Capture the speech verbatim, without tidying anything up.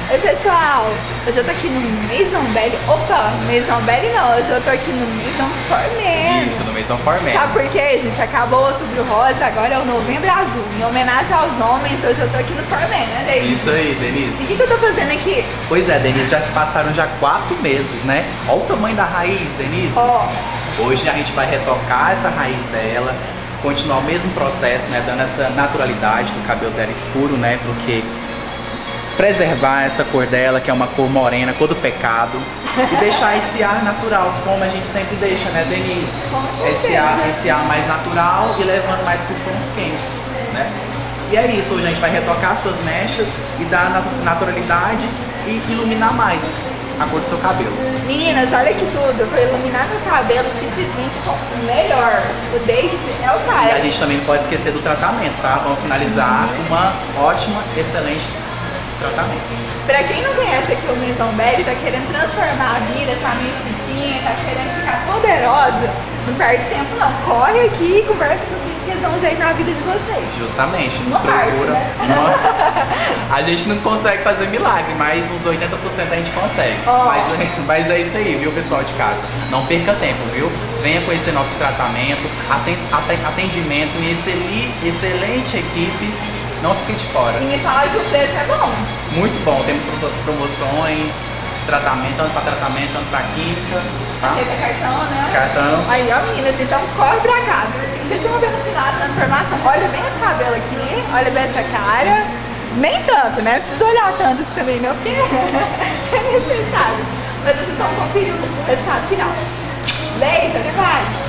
Oi pessoal, hoje eu tô aqui no Maison Belle. Opa, Maison Belle não, hoje eu tô aqui no Maison Formen. Isso, no Maison Formen. Sabe por quê, gente? Acabou o Outubro Rosa, agora é o Novembro Azul. Em homenagem aos homens, hoje eu tô aqui no Formen, né, Denise? Isso aí, Denise. E o que, que eu tô fazendo aqui? Pois é, Denise, já se passaram já quatro meses, né? Olha o tamanho da raiz, Denise. Ó. Hoje a gente vai retocar essa raiz dela, continuar o mesmo processo, né? Dando essa naturalidade do cabelo dela escuro, né? Porque preservar essa cor dela, que é uma cor morena, cor do pecado, e deixar esse ar natural, como a gente sempre deixa, né, Denise? Com esse ar, esse ar mais natural e levando mais por tons quentes, né? E é isso, hoje a gente vai retocar as suas mechas e dar naturalidade e iluminar mais a cor do seu cabelo. Meninas, olha que tudo, eu vou iluminar meu cabelo simplesmente com o melhor. O David é o cara. E a gente também não pode esquecer do tratamento, tá? Vamos finalizar com uma ótima, excelente tratamento. Pra quem não conhece aqui o Maison Belle, tá querendo transformar a vida, tá meio fichinha, tá querendo ficar poderosa, não perde tempo não. Corre aqui e conversa com os meninos que eles dão um jeito na vida de vocês. Justamente, nos Não procura. parte, né? A gente não consegue fazer milagre, mas uns oitenta por cento a gente consegue. Oh. Mas, mas é isso aí, viu, pessoal de casa? Não perca tempo, viu? Venha conhecer nosso tratamento, atendimento e excelente equipe. Não fique de fora. E me fala que o preço é bom. Muito bom, temos promoções, tratamento, tanto para tratamento, tanto para química. Tá? Aceita cartão, né? Cartão. Aí, ó, meninas, então corre pra casa. Vocês estão vendo no final a transformação. Olha bem esse cabelo aqui, olha bem essa cara. Nem tanto, né? Não precisa olhar tanto isso também, não, porque é necessário. Mas vocês vão conferir o resultado final. Beijo, até mais.